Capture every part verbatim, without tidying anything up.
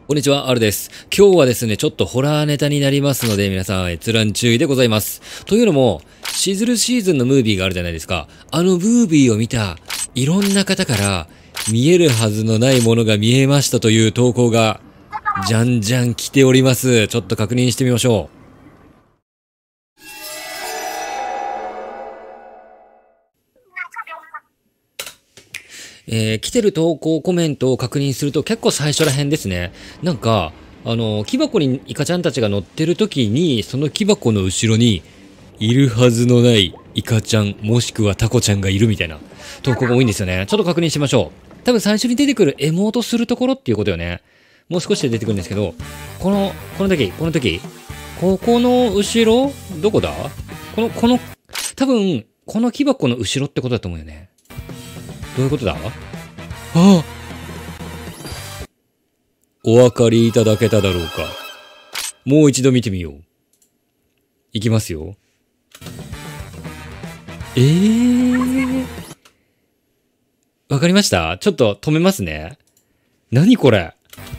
こんにちは、アルです。今日はですね、ちょっとホラーネタになりますので、皆さん閲覧注意でございます。というのも、シズルシーズンのムービーがあるじゃないですか。あのムービーを見た、いろんな方から、見えるはずのないものが見えましたという投稿が、じゃんじゃん来ております。ちょっと確認してみましょう。えー、来てる投稿コメントを確認すると結構最初ら辺ですね。なんか、あの、木箱にイカちゃんたちが乗ってる時に、その木箱の後ろに、いるはずのないイカちゃん、もしくはタコちゃんがいるみたいな投稿が多いんですよね。ちょっと確認しましょう。多分最初に出てくるエモートするところっていうことよね。もう少しで出てくるんですけど、この、この時、この時、ここの後ろどこだこの、この、多分、この木箱の後ろってことだと思うよね。どういうことだ？ああ！お分かりいただけただろうか。もう一度見てみよう。いきますよ。ええー。わかりました？ちょっと止めますね。何これ？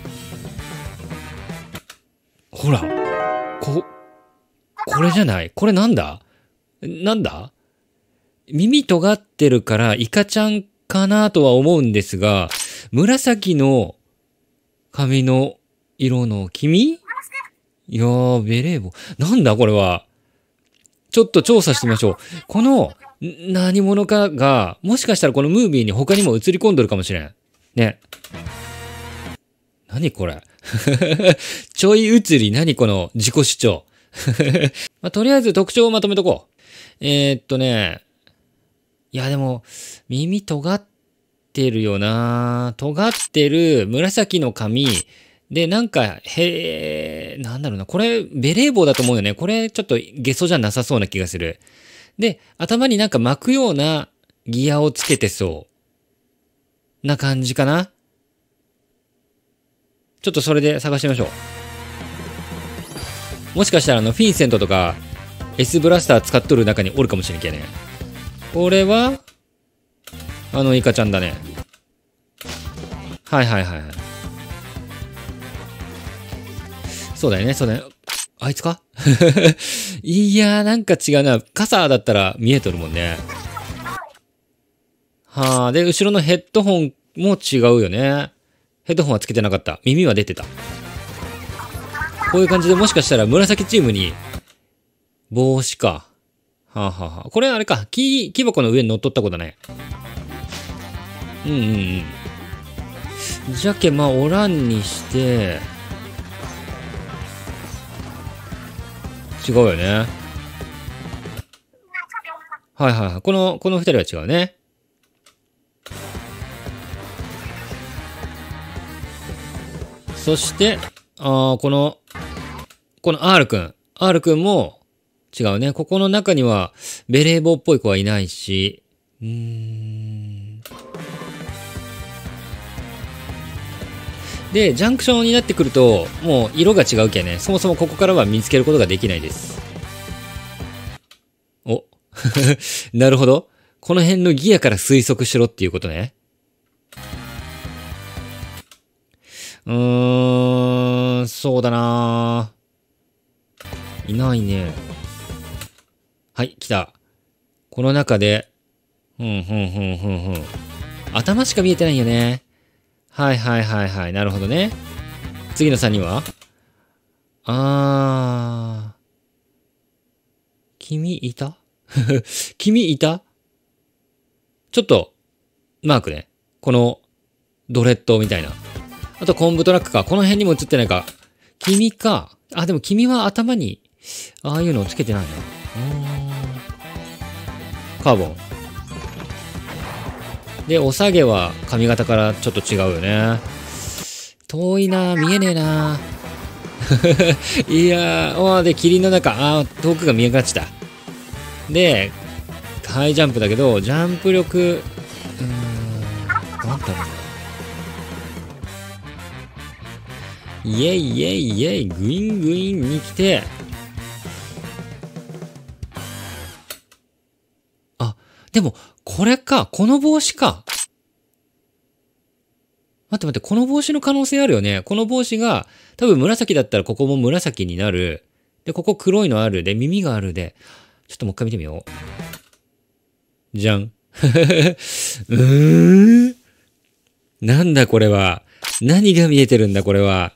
ほら。こ、これじゃない？これなんだ？なんだ？耳尖ってるからイカちゃんかなとは思うんですが、紫の髪の色の君？いやー、ベレー帽。なんだこれは。ちょっと調査してみましょう。この、何者かが、もしかしたらこのムービーに他にも映り込んどるかもしれん。ね。何これ。ちょい映り、何この自己主張。まあ、とりあえず特徴をまとめとこう。えー、っとね。いや、でも、耳尖ってるよな。尖ってる紫の髪。で、なんか、へえ、なんだろうな。これ、ベレー帽だと思うよね。これ、ちょっとゲソじゃなさそうな気がする。で、頭になんか巻くようなギアをつけてそう。な感じかな。ちょっとそれで探してみましょう。もしかしたらあの、フィンセントとか、S ブラスター使っとる中におるかもしれんけね。これは、あのイカちゃんだね。はいはいはいはい。そうだよね、そうだよね。あいつかいやー、なんか違うな。傘だったら見えとるもんね。はあ、で、後ろのヘッドホンも違うよね。ヘッドホンはつけてなかった。耳は出てた。こういう感じでもしかしたら紫チームに、帽子か。はあ、はあはあ、これあれか。木、木箱の上に乗っとった子だね。うんうんうん。じゃけ、まあ、おらんにして、違うよね。はいはいはい。この、この二人は違うね。そして、あこの、この R くん。R くんも違うね。ここの中にはベレー帽っぽい子はいないし、うーん。で、ジャンクションになってくると、もう色が違うけね。そもそもここからは見つけることができないです。お。なるほど。この辺のギアから推測しろっていうことね。うーん、そうだなぁ。いないね。はい、来た。この中で、ふんふんふんふんふん。頭しか見えてないよね。はいはいはいはい。なるほどね。次のさんにんはあー。君いた君いたちょっと、マークね。この、ドレッドみたいな。あと、コンブトラックか。この辺にも映ってないか。君か。あ、でも君は頭に、ああいうのをつけてないな。カーボン。で、お下げは髪型からちょっと違うよね。遠いな見えねえないやー、あで、霧の中、あー、遠くが見えなくなっちゃった。で、ハイジャンプだけど、ジャンプ力、うーん、なんだろうな。イェイイェイイェイ、グイングインに来て、あ、でも、これか、この帽子か。 待って待って、この帽子の可能性あるよね。この帽子が、多分紫だったらここも紫になる。で、ここ黒いのある。で、耳があるで。ちょっともう一回見てみよう。じゃん。うーん。なんだこれは。何が見えてるんだこれは。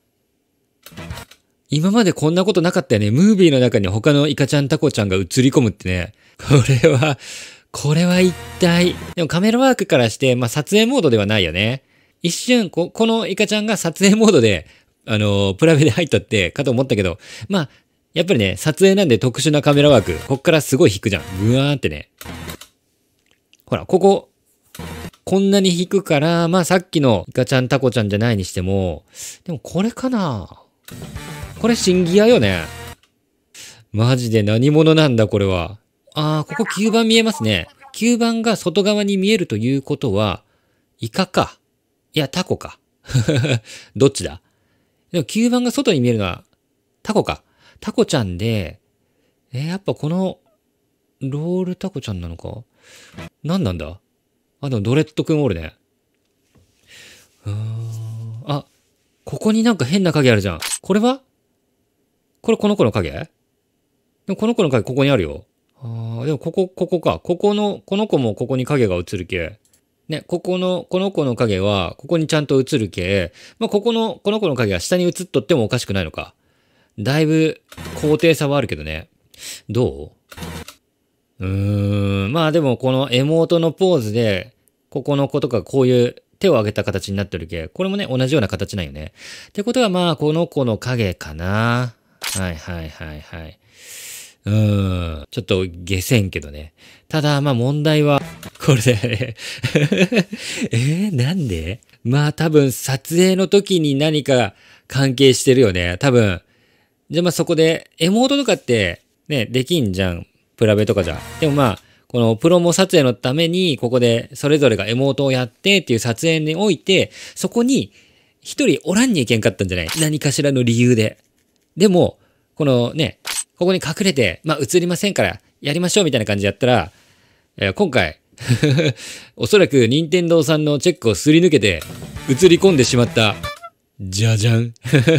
今までこんなことなかったよね。ムービーの中に他のイカちゃんタコちゃんが映り込むってね。これは、これは一体。でもカメラワークからして、まあ撮影モードではないよね。一瞬、こ、このイカちゃんが撮影モードで、あのー、プラベで入ったってかと思ったけど、まあ、やっぱりね、撮影なんで特殊なカメラワーク。こっからすごい引くじゃん。ぐわーってね。ほら、ここ、こんなに引くから、まあさっきのイカちゃんタコちゃんじゃないにしても、でもこれかな？これ新ギアよね。マジで何者なんだこれは。あー、ここ吸盤見えますね。吸盤が外側に見えるということは、イカか。いや、タコか。どっちだ？でも吸盤が外に見えるのは、タコか。タコちゃんで、えー、やっぱこの、ロールタコちゃんなのか？何なんだ？あ、でもドレッドくんおるね。うーん。あ、ここになんか変な影あるじゃん。これは？これこの子の影？でもこの子の影ここにあるよ。ああ、でもここ、ここか。ここの、この子もここに影が映るけ。ね、ここの、この子の影は、ここにちゃんと映るけ。まあ、ここの、この子の影は下に映っとってもおかしくないのか。だいぶ、高低差はあるけどね。どう？うーん、まあでもこのエモートのポーズで、ここの子とかこういう手を上げた形になってるけ。これもね、同じような形なんよね。ってことはまあ、この子の影かな。はいはいはいはい。うーん。ちょっと下せんけどね。ただ、まあ問題は、これだよね。えー、なんで？まあ多分撮影の時に何か関係してるよね。多分。じゃあまあそこで、エモートとかってね、できんじゃん。プラベとかじゃ。でもまあ、このプロモ撮影のために、ここでそれぞれがエモートをやってっていう撮影において、そこに一人おらんにいけんかったんじゃない？何かしらの理由で。でも、このね、ここに隠れて、まあ映りませんからやりましょうみたいな感じでやったら、えー、今回、おそらく任天堂さんのチェックをすり抜けて映り込んでしまった。じゃじゃん。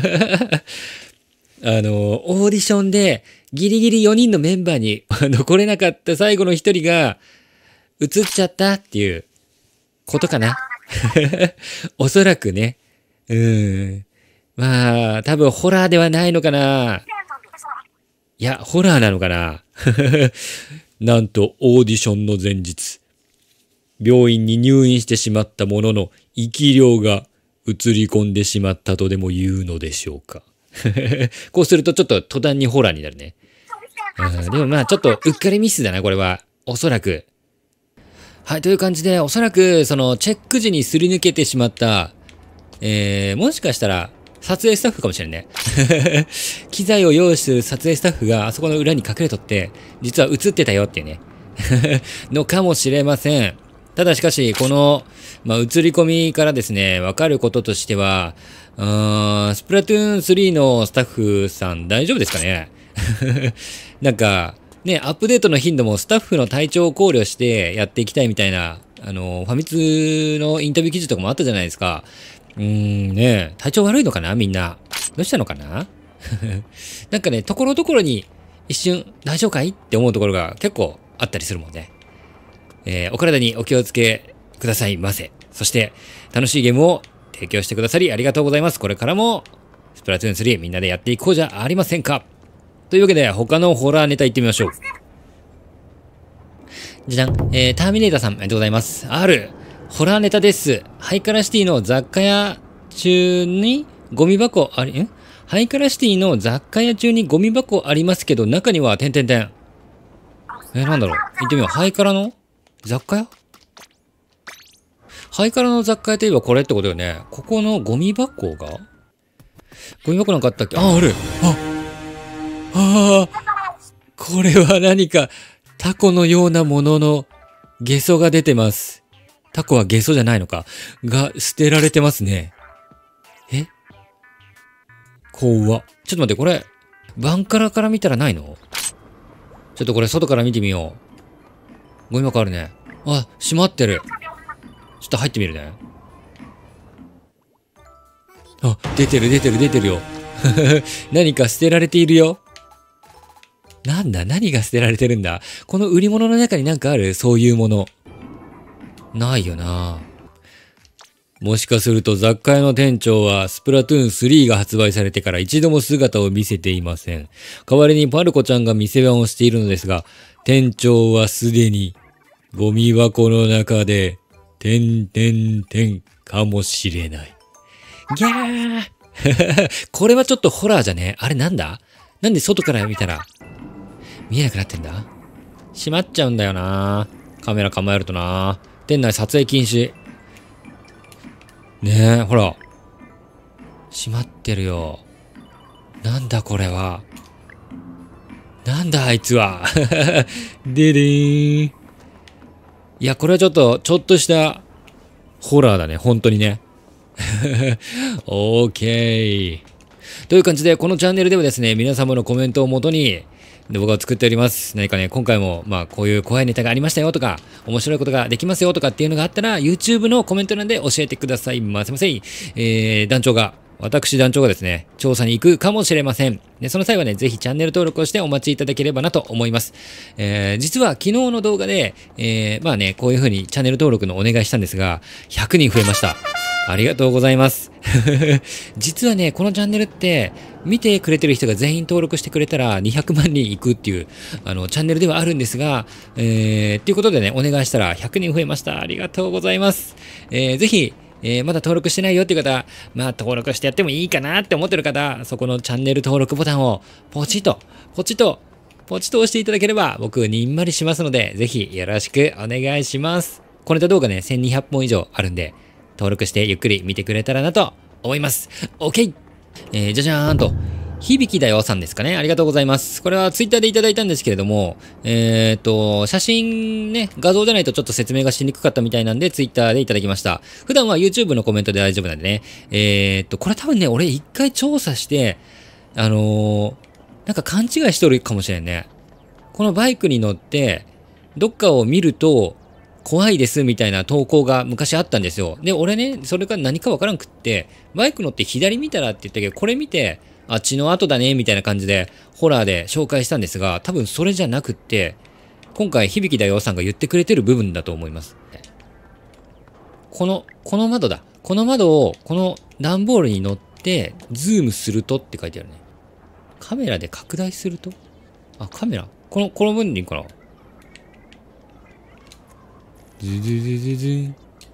あの、オーディションでギリギリよにんのメンバーに残れなかった最後のひとりが映っちゃったっていうことかな。おそらくね。うん。まあ、多分ホラーではないのかな。いや、ホラーなのかな。なんとオーディションの前日、病院に入院してしまったものの生き量が映り込んでしまったとでも言うのでしょうか。こうするとちょっと途端にホラーになるね。うん、でもまあちょっとうっかりミスだな、これは。おそらく。はい、という感じで、おそらくそのチェック時にすり抜けてしまった、えー、もしかしたら撮影スタッフかもしれんね。機材を用意する撮影スタッフがあそこの裏に隠れとって、実は映ってたよっていうね。のかもしれません。ただしかし、この、まあ、映り込みからですね、わかることとしては、うーん、スプラトゥーンスリーのスタッフさん大丈夫ですかね。なんか、ね、アップデートの頻度もスタッフの体調を考慮してやっていきたいみたいな、あの、ファミ通のインタビュー記事とかもあったじゃないですか。うーんね、体調悪いのかなみんな。どうしたのかな。なんかね、ところどころに一瞬大丈夫かいって思うところが結構あったりするもんね。えー、お体にお気をつけくださいませ。そして、楽しいゲームを提供してくださりありがとうございます。これからも、スプラトゥーンスリーみんなでやっていこうじゃありませんか。というわけで、他のホラーネタ行ってみましょう。じゃじゃん。えー、ターミネーターさん、ありがとうございます。R、ホラーネタです。ハイカラシティの雑貨屋中にゴミ箱あり、んハイカラシティの雑貨屋中にゴミ箱ありますけど、中には、てんてんてん。えー、なんだろう。行ってみよう。ハイカラの雑貨屋？ハイカラの雑貨屋といえばこれってことよね。ここのゴミ箱がゴミ箱なんかあったっけ？あ、ある。あ、ああ、これは何かタコのようなもののゲソが出てます。タコはゲソじゃないのか。が捨てられてますね。え？怖っ。ちょっと待って、これ、バンカラから見たらないの？ちょっとこれ外から見てみよう。ゴミ箱あるね。あ、閉まってる。ちょっと入ってみるね。 あ、出てる出てる出てるよ。何か捨てられているよ。なんだ、何が捨てられてるんだ。この売り物の中になんかある？そういうもの。ないよな。もしかすると雑貨屋の店長はスプラトゥーンスリーが発売されてから一度も姿を見せていません。代わりにパルコちゃんが店番をしているのですが、店長はすでにゴミ箱の中で、てんてんてんかもしれない。ギャーこれはちょっとホラーじゃね？あれなんだ？なんで外から見たら見えなくなってんだ？閉まっちゃうんだよな。カメラ構えるとな。店内撮影禁止。ねえ、ほら。閉まってるよ。なんだこれは。なんだあいつは。ででーん。いや、これはちょっと、ちょっとしたホラーだね。本当にね。オーケー。という感じで、このチャンネルではですね、皆様のコメントをもとに、動画を作っております。何かね、今回も、まあ、こういう怖いネタがありましたよとか、面白いことができますよとかっていうのがあったら、YouTube のコメント欄で教えてくださいませませ。えー、団長が、私団長がですね、調査に行くかもしれません。で、その際はね、ぜひチャンネル登録をしてお待ちいただければなと思います。えー、実は昨日の動画で、えー、まあね、こういう風にチャンネル登録のお願いしたんですが、ひゃくにん増えました。ありがとうございます。実はね、このチャンネルって、見てくれてる人が全員登録してくれたらにひゃくまんにんいくっていう、あの、チャンネルではあるんですが、えー、っていうことでね、お願いしたらひゃくにん増えました。ありがとうございます。えー、ぜひ、えー、まだ登録してないよっていう方、まあ登録してやってもいいかなって思ってる方、そこのチャンネル登録ボタンをポチッと、ポチッと、ポチッと押していただければ僕にんまりしますので、ぜひよろしくお願いします。このネタ動画ね、せんにひゃっぽん以上あるんで、登録してゆっくり見てくれたらなと思います。OK! えー、じゃじゃーんと。響だよさんですかね。ありがとうございます。これはツイッターでいただいたんですけれども、えっと、写真ね、画像じゃないとちょっと説明がしにくかったみたいなんで、ツイッターでいただきました。普段は YouTube のコメントで大丈夫なんでね。えっと、これ多分ね、俺一回調査して、あのー、なんか勘違いしとるかもしれんね。このバイクに乗って、どっかを見ると、怖いですみたいな投稿が昔あったんですよ。で、俺ね、それが何かわからんくって、バイク乗って左見たらって言ったけど、これ見て、あ、血の跡だね、みたいな感じで、ホラーで紹介したんですが、多分それじゃなくって、今回、響だよさんが言ってくれてる部分だと思います。この、この窓だ。この窓を、この段ボールに乗って、ズームするとって書いてあるね。カメラで拡大すると？あ、カメラ？この、この分にかな？ズズズズズ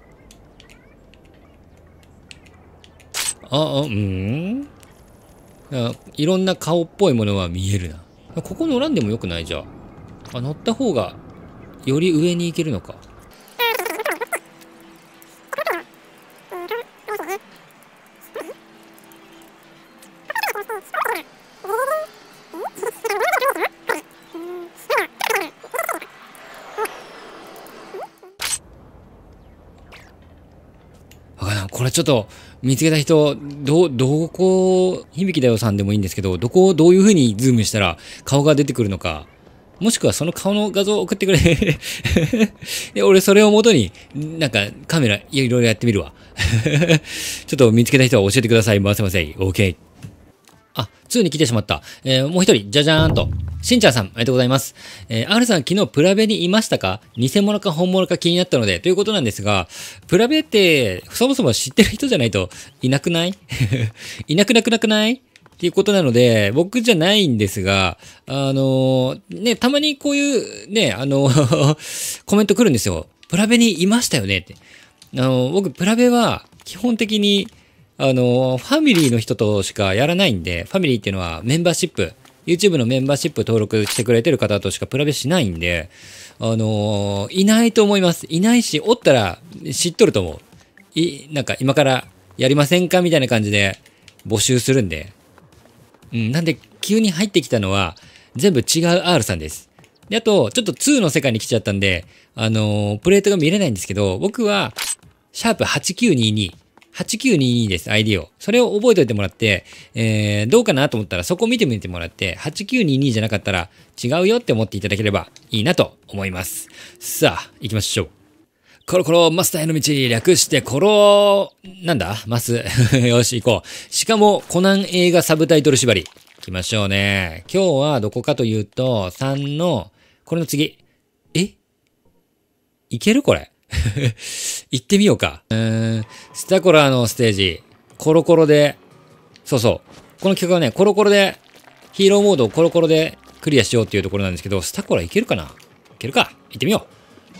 あ、あ、うん？いろんな顔っぽいものは見えるな。ここ乗らんでもよくない？じゃあ。あ、乗った方がより上に行けるのか。これちょっと見つけた人、ど、どこ、響だよさんでもいいんですけど、どこをどういう風にズームしたら顔が出てくるのか、もしくはその顔の画像を送ってくれ。で俺それを元に、なんかカメラいろいろやってみるわ。ちょっと見つけた人は教えてください。ませませ。OK。あ、にに来てしまった。えー、もう一人、じゃじゃーんと。しんちゃんさん、ありがとうございます。えー、R さん、昨日プラベにいましたか？偽物か本物か気になったので、ということなんですが、プラベって、そもそも知ってる人じゃないといなくないいなくなくなくないっていうことなので、僕じゃないんですが、あのー、ね、たまにこういう、ね、あのコメント来るんですよ。プラベにいましたよねって。あのー、僕、プラベは、基本的に、あの、ファミリーの人としかやらないんで、ファミリーっていうのはメンバーシップ、YouTube のメンバーシップ登録してくれてる方としかプラベしないんで、あの、いないと思います。いないし、おったら知っとると思う。い、なんか今からやりませんかみたいな感じで募集するんで。うん、なんで急に入ってきたのは全部違う R さんです。で、あと、ちょっとにの世界に来ちゃったんで、あの、プレートが見れないんですけど、僕は、シャープはちきゅうにに、はちきゅうににです、アイディー を。それを覚えておいてもらって、えー、どうかなと思ったらそこを見てみてもらって、はちきゅうににじゃなかったら違うよって思っていただければいいなと思います。さあ、行きましょう。 コロコロマスターへの道、略してコロ、なんだマス。よし、行こう。しかも、コナン映画サブタイトル縛り。行きましょうね。今日はどこかというと、さんの、これの次。えいけるこれ。行ってみようか。うーん、スタコラのステージ、コロコロで、そうそう。この企画はね、コロコロで、ヒーローモードをコロコロでクリアしようっていうところなんですけど、スタコラいけるかないけるか行ってみよう。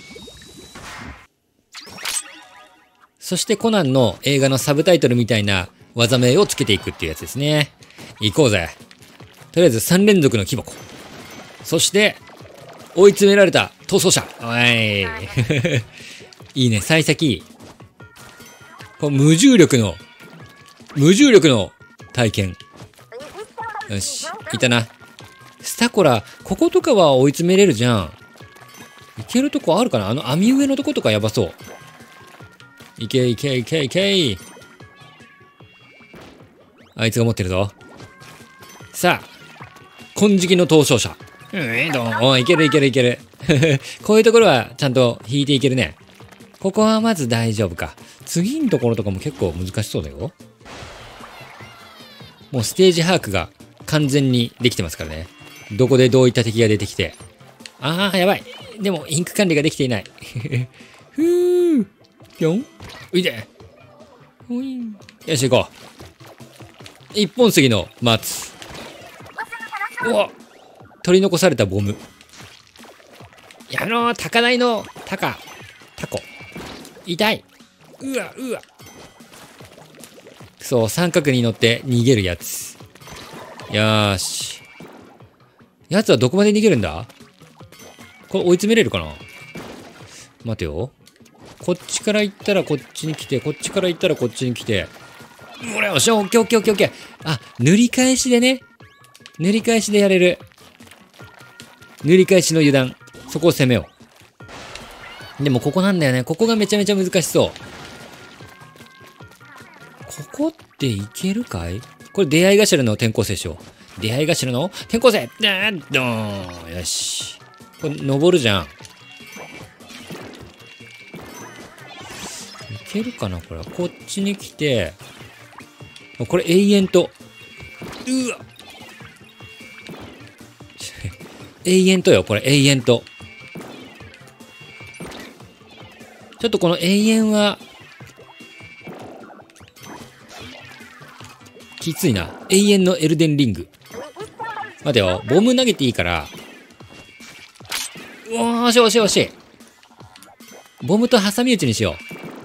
そしてコナンの映画のサブタイトルみたいな技名をつけていくっていうやつですね。行こうぜ。とりあえずさん連続の木箱。そして、追い詰められた逃走者。おい。いいね、幸先。この無重力の、無重力の体験。よし、いたな。スタコラ、こことかは追い詰めれるじゃん。いけるとこあるかなあの網上のとことかやばそう。いけいけいけいけあいつが持ってるぞ。さあ、金色の逃走者。うん、どうおいけるいけるいける。こういうところはちゃんと引いていけるね。ここはまず大丈夫か。次のところとかも結構難しそうだよ。もうステージ把握が完全にできてますからね。どこでどういった敵が出てきて。ああ、やばい。でも、インク管理ができていない。ふぅ。ぴょんういで。ほいん。よし、行こう。一本杉の松。うわ取り残されたボム。やろう、高台のタカ。タコ。痛い。うわ、うわ。そう、三角に乗って逃げるやつ。よーし。やつはどこまで逃げるんだ？これ追い詰めれるかな？待てよ。こっちから行ったらこっちに来て、こっちから行ったらこっちに来て。これ、よし、オッケーオッケーオッケーオッケー。あ、塗り返しでね。塗り返しでやれる。塗り返しの油断。そこを攻めよう。でもここなんだよね。ここがめちゃめちゃ難しそう。ここっていけるかい？これ出会い頭の転校生しよう。出会い頭の転校生ドーンよし。これ登るじゃん。いけるかなこれ。こっちに来て。これ永遠と。うわ永遠とよ。これ永遠と。ちょっとこの永遠は、きついな。永遠のエルデンリング。待てよ。ボム投げていいから。うわー、惜しい惜しい惜しい。ボムと挟み撃ちにしよ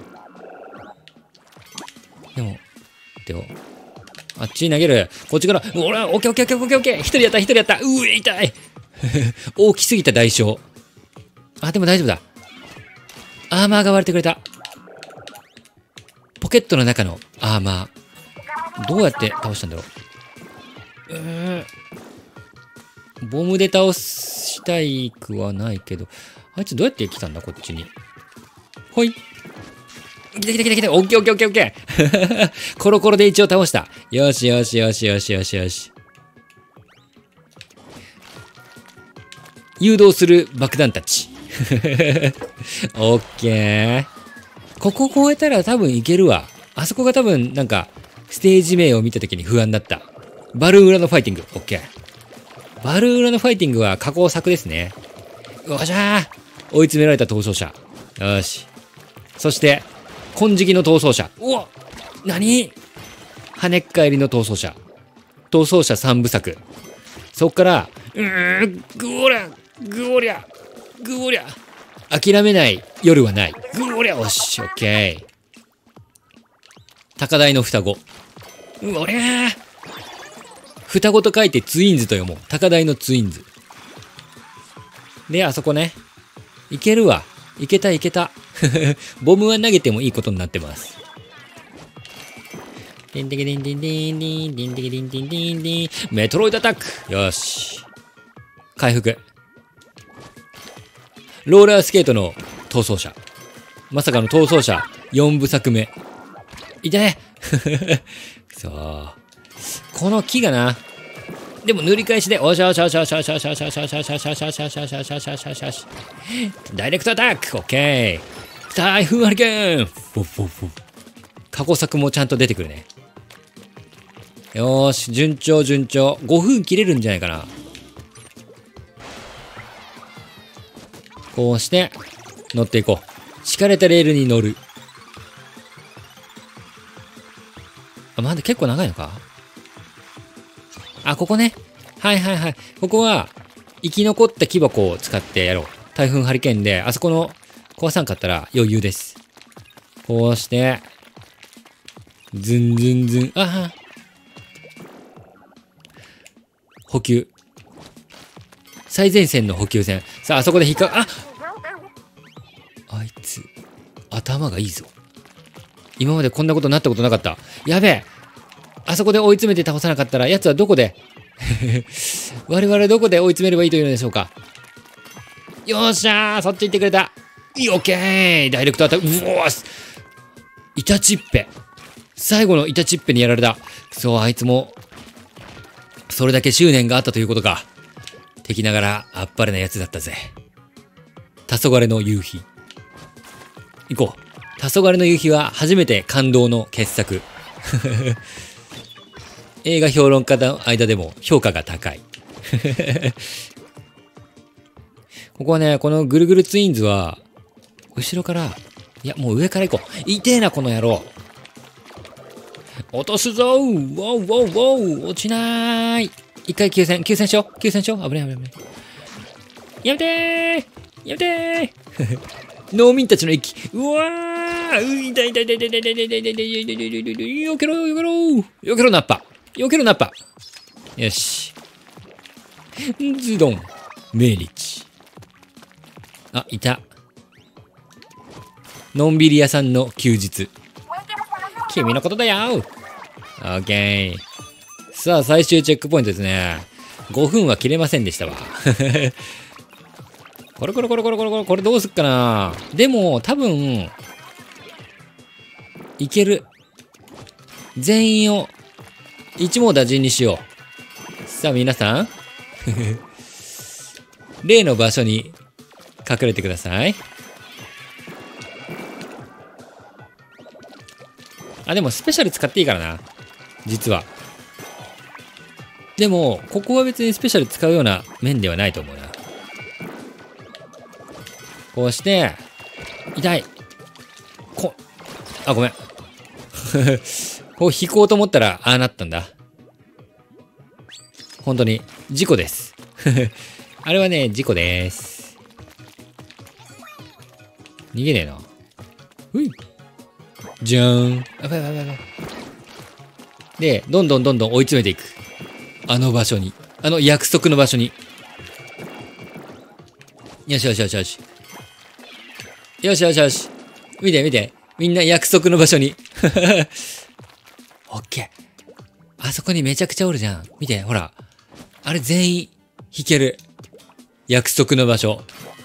う。でも、待てよ。あっちに投げる。こっちから、おら、オッケーオッケーオッケーオッケーオッケー。一人やった、一人やった。うえ、痛い。大きすぎた代償。あ、でも大丈夫だ。アーマーが割れてくれた。ポケットの中のアーマー。どうやって倒したんだろう。うーん。ボムで倒したいくはないけど。あいつどうやって来たんだこっちに。ほい。来た来た来た来た。オッケーオッケーオッケーオッケー。コロコロで一応倒した。よしよしよしよしよしよし。誘導する爆弾たち。オッケー。ここ越えたら多分いけるわ。あそこが多分なんか、ステージ名を見た時に不安だった。バルーン裏のファイティング。オッケー。バルーン裏のファイティングは加工作ですね。よっしゃー。追い詰められた逃走者。よし。そして、金色の逃走者。うわ何跳ねっ返りの逃走者。逃走者三部作。そっから、うーん、ぐおりゃ、ぐおりゃ、ぐおりゃ。諦めない夜はない。ぐおりゃ、おし、オッケー。高台の双子。うおりゃー。双子と書いてツインズと読もう。高台のツインズ。で、あそこね。いけるわ。いけたいけた。ボムは投げてもいいことになってます。ディンディディンディンディンディンディンディンディンディンディンディンメトロイドアタック。よし。回復。ローラースケートの逃走者。まさかの逃走者よんぶ作目。いたね。くそー。この木がな。でも塗り返しで、おしゃおしゃおしゃおしゃおしゃおしゃおしゃおしゃおしゃおしゃおしゃおしゃおしゃおしゃおしゃおしゃおしゃおしゃ。ダイレクトアタックオッケー。 台風ハリケーン。フォフォフォ。過去作もちゃんと出てくるね。よーし、順調順調。ごふん切れるんじゃないかな。こうして、乗っていこう。敷かれたレールに乗る。あ、まだ結構長いのか？あ、ここね。はいはいはい。ここは、生き残った木箱を使ってやろう。台風ハリケーンで、あそこの壊さんかったら余裕です。こうして、ズンズンズン、あは。補給。最前線の補給線。さあ、あそこで引っか、ああいつ、頭がいいぞ。今までこんなことになったことなかった。やべえ。あそこで追い詰めて倒さなかったら、奴はどこで我々どこで追い詰めればいいというのでしょうか。よっしゃー、そっち行ってくれた。オッケー、ダイレクトアタック。うおー、イタチッペ。最後のイタチッペにやられた。そう、あいつも、それだけ執念があったということか。敵ながらあっぱれなやつだったぜ。黄昏の夕日。行こう。黄昏の夕日は初めて感動の傑作。映画評論家の間でも評価が高い。ここはね、このぐるぐるツインズは、後ろから、いや、もう上から行こう。痛えな、この野郎。落とすぞー。ウォーウォーウォー。落ちなーい。一回救戦、救戦しよう。救戦しよう。危ない危ない危ない。やめてーやめてー農民たちの息。うわーういたいたいたいたいたいたいたいたいたいたいたいたいたいよけろよけろよけろナッパ。よけろナッパ。よし。ズドン。命日。あ、いた。のんびり屋さんの休日。君のことだよ。オッケー。さあ、最終チェックポイントですね。ごふんは切れませんでしたわ。これこれこれこれこれこれ、これどうすっかな。でも、多分、いける。全員を、一網打尽にしよう。さあ、皆さん。例の場所に隠れてください。あ、でもスペシャル使っていいからな。実は。でも、ここは別にスペシャル使うような面ではないと思うな。こうして、痛い。こ、あ、ごめん。こう引こうと思ったら、ああなったんだ。本当に、事故です。あれはね、事故です。逃げねえな。うい。じゃーん。あばいばいばいばい。で、どんどんどんどん追い詰めていく。あの場所に。あの約束の場所に。よしよしよしよし。よしよしよし。見て見て。みんな約束の場所に。オッケー。あそこにめちゃくちゃおるじゃん。見て、ほら。あれ全員引ける。約束の場所。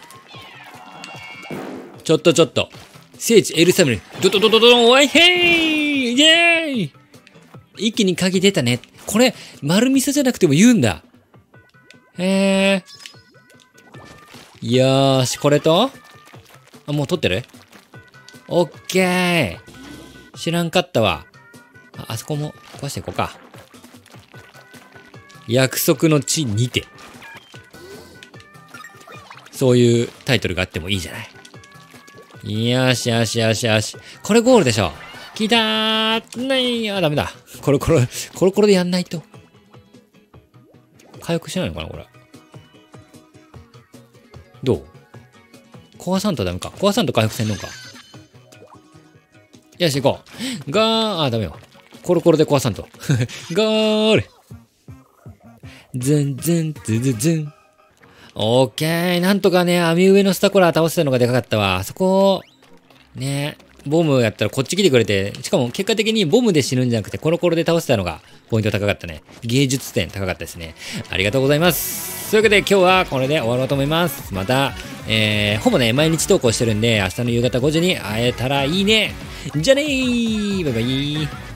ちょっとちょっと。聖地エルサムル。ドドドドドドンワイヘイイェーイ一気に鍵出たね。これ、丸味噌じゃなくても言うんだ。へー。よーし、これとあ、もう取ってる？オッケー。知らんかったわ。あ、あそこも壊していこうか。約束の地にて。そういうタイトルがあってもいいじゃない。よしよしよしよし。これゴールでしょ。来たーないや、ダメだ。コロコロ、コロコロでやんないと。回復しないのかなこれ。どう壊さんとダメか。壊さんと回復せんのか。よし、行こう。ガー、あ、ダメよ。コロコロで壊さんと。ゴールズンズンズズズン。オッケー。なんとかね、網上のスタコラ倒せたのがでかかったわ。あそこ、ね、ボムやったらこっち来てくれて、しかも結果的にボムで死ぬんじゃなくてコロコロで倒せたのがポイント高かったね。芸術点高かったですね。ありがとうございます。というわけで今日はこれで終わろうと思います。また、えー、ほぼね、毎日投稿してるんで、明日の夕方ごじに会えたらいいね。じゃあねーバイバイ。